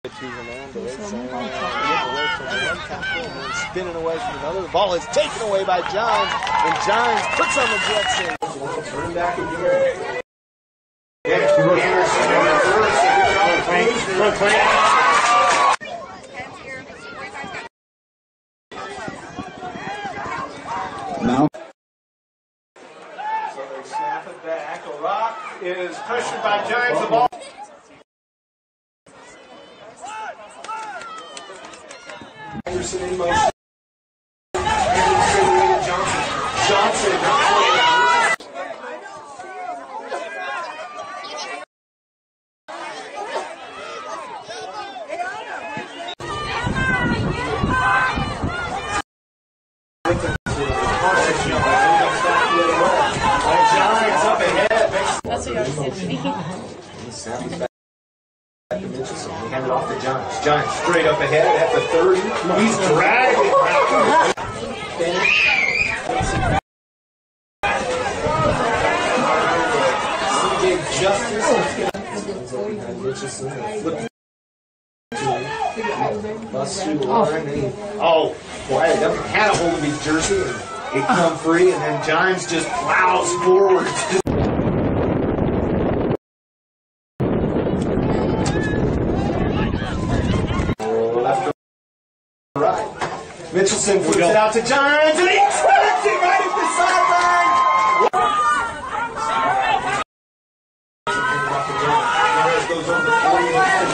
Spinning away from another. The ball is taken away by Johns, and Johns puts on the jet save. Turn back again. No. So they snap it back. A rock is pressured by Giants. The ball. Anderson in motion. Johnson. That's what you always say to me. He handed off to Giants. Giants straight up ahead at the 30. He's dragging. Oh, boy, that had a hold of his jersey and it come free, and then Giants just plows forward. Right. Mitchelson flips it out to Giants, and he tracks it right at the sideline. Goes over 40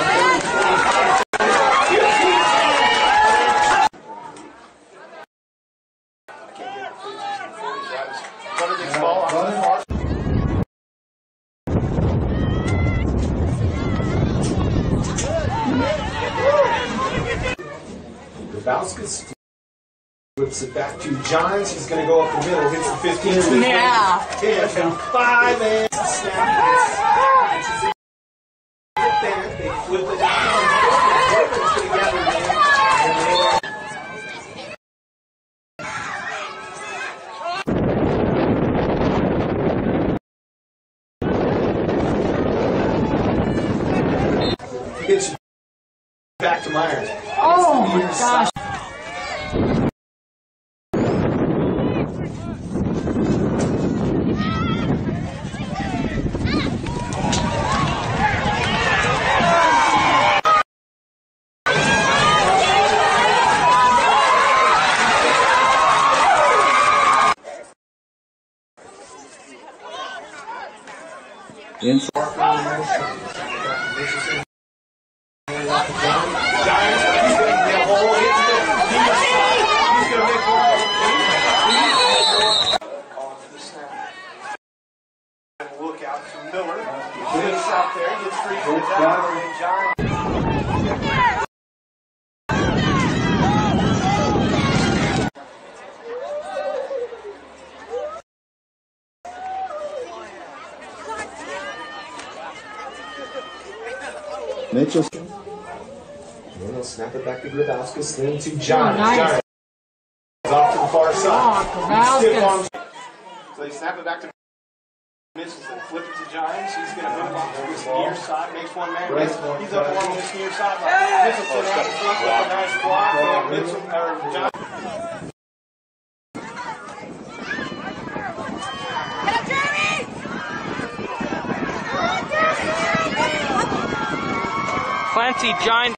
Grabowskis flips it back to Johns. He's going to go up the middle, hits the 15. Yeah. 10 and 5 and snap. They flip it out. Pitch back to Myers. Oh my gosh. Look out to Miller. Gets out there, gets free from John. Mitchell. And they'll snap it back to Grabowskis, then to John. Nice. John off to the far side. Grabowskis. So they snap it back to Mitchell, flip it to Giants. He's going to move off to this near side, makes one man miss. He's up along this near sideline. Mitchell out in front with a nice block. Mitchell, or Giants. Clancy, Giants.